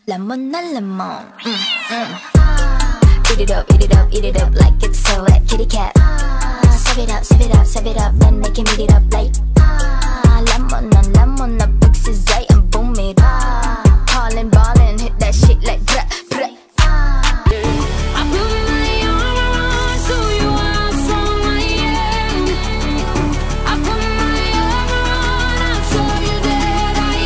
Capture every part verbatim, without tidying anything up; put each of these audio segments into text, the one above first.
lemon na lemon. Mm, mm. Eat it up, eat it up, eat it up like it's a wet kitty cat. Uh, serve it up, serve it up, serve it up, then they can eat it up like uh, lemon na lemon na pagsizay and boom it up. Ballin', ballin', hit that shit like bra, bra. I put my arm around so you are strong, I am. I put my arm around, I'll show you that I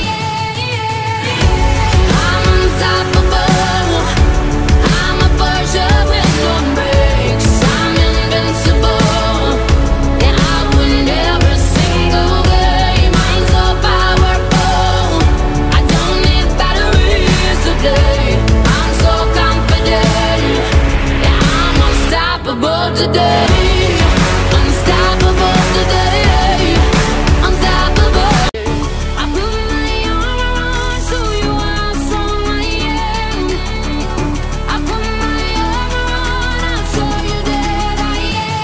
am. I'm unstoppable, I'm a Persia with no brakes. I'm invincible, yeah, I win every single game. I'm so powerful, I don't need batteries to play. I'm so confident, yeah, I'm unstoppable today. Unstoppable today. Unstoppable. I put my arm around so you are strong, I am. I put my arm around, I'll show you that I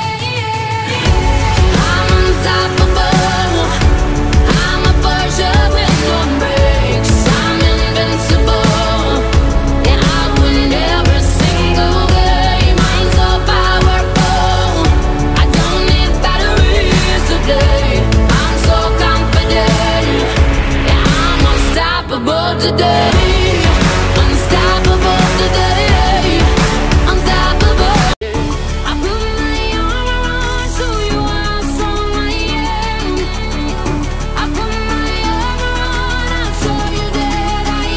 am. I'm unstoppable, I'm a Persia with no brakes. I'm invincible, yeah, I win every single game. I'm so powerful, I don't need batteries to play. I'm so confident, yeah, I'm unstoppable today. Unstoppable today. Unstoppable. I put my arm around so you are strong, I am. I put my arm around, I'll show you that I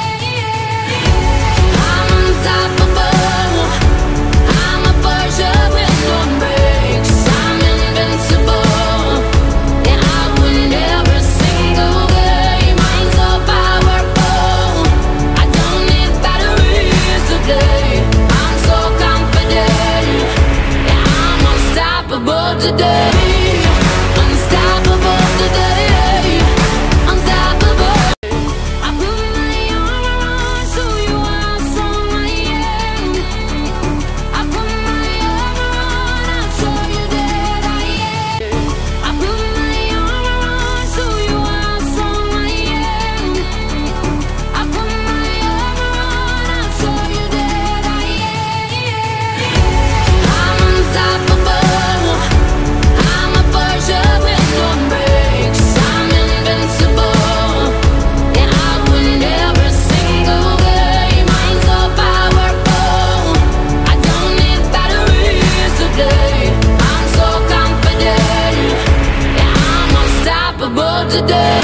am. I'm unstoppable, I'm a Persia with no brakes. I'm invincible, yeah, I win every single game. I'm so powerful, I don't need batteries to play. I'm so confident, yeah, I'm unstoppable today. Unstoppable today. Unstoppable. I put my arm around so you are strong, I am. I put my arm around, I'll show you that I am. I put my arm around so you are strong, I am. I put my arm around, I'll show you that I am. I'm unstoppable, I'm a Persia with no brakes. I'm invincible, yeah, I win every single game. I'm so powerful, I don't need batteries to play. I'm so confident, yeah, I'm unstoppable today.